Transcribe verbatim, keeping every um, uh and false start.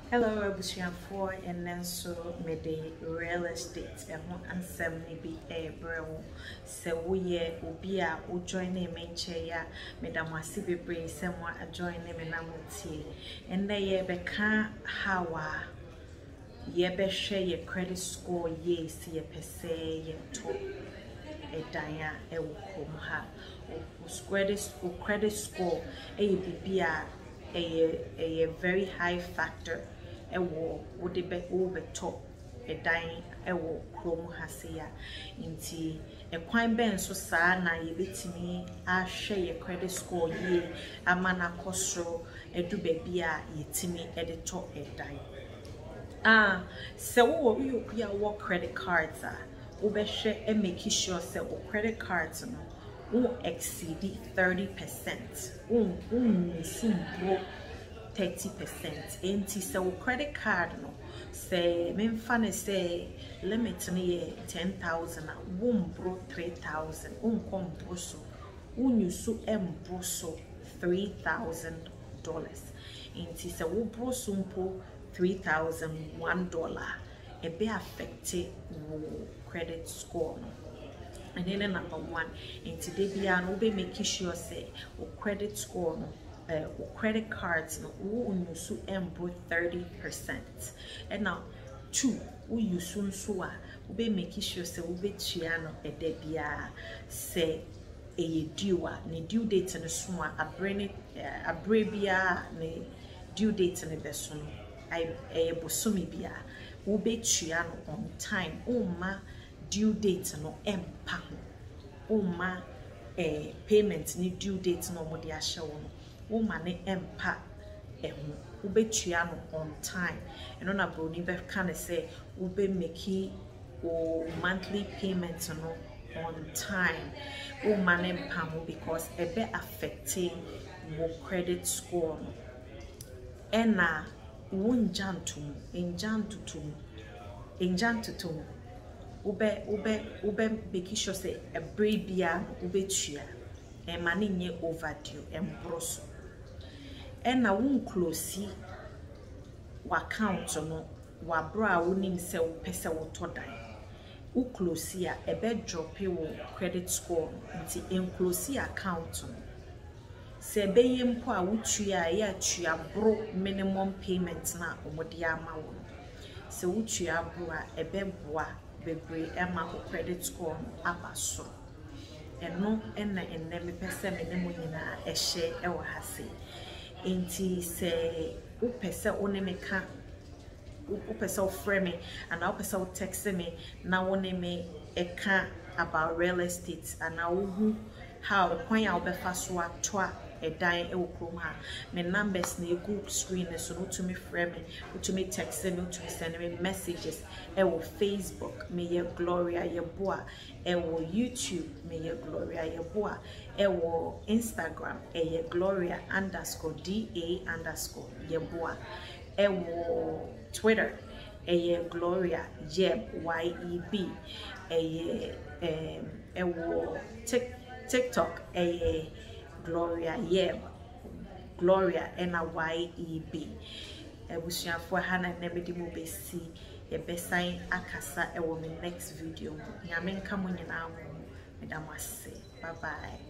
Hello, Abusian for and then so mede real estate and one answer maybe a bro. So we ubi a u join a main chair, Madam Wasibi bring someone a join him in Amuti. And they ye beka hawa ye be share your credit score, ye see a per se ye talk a dia a wukumha or credit score a B a a a very high factor. Ewo wode be over top e dan ewo krom haseya nti ekwan ben so saa na ye betimi a hwe ye credit score ye amana kosro edu ba bia yetimi e de to e dan ah se wo wo ya wo credit cards a wo be hwe e make sure se wo credit cards no wo exceed thirty percent wo wo sumbo thirty percent. Enti so credit card no say me mfa say limit ne ten thousand won bro three thousand un kom bro so un so em bro so three thousand dollars. Enti so wo bro so mpo three thousand one dollar e be affected wo credit score no. And then number one, enti de bia no be make sure say wo credit score no Uh, credit cards no wo use embro thirty percent and now two wo use so a wo be make sure say wo be tua no e da bia say e due a ne due date no so a abrene abre bia ne due date no be so no ai e bosomi bia wo be tua no on time o ma due date no empa o ma eh payment ni due date no mo de ahye wo no woman empa ehu ubetua no on time eno na broni be kan say ube make o monthly payment no on time woman empa mo because e be affecting your credit score no ena wunjantum enjantutum enjantutum ube ube ube make sure say e brebia ubetua e mani nye overdue embroso ena won close wa account no wa bra wonim se wo pese wo todan wo close a e be drop wo credit score nti en close account no se be yempo a wo tua ya tua bro minimum payment na omode ama wo se wo tua bro a e be boa bebre ema wo credit score abaso eno ena enne me pese me ne mo nyina ehye e wo hase enti se wo pese one me ka wo pese wo frame me and wo pese wo text me na one me e ka about real estate and na wo hu how kwan ya wo be fa so atwa e dan e wo krom ha me numbers na egu screen so no to me frame me to me text me to me send me messages e wo Facebook me ye Gloria ye boa e wo YouTube me ye Gloria ye boa e wo Instagram e ye Gloria underscore da underscore ye boa e wo Twitter e ye Gloria yeb yeb e ye um e wo TikTok e ye Gloria yeb Gloria N Y E B ebusuan for hana nebedi mo be see ye be sign akasa e wo me next video nyame nka mo nyina mo medam ase bye bye.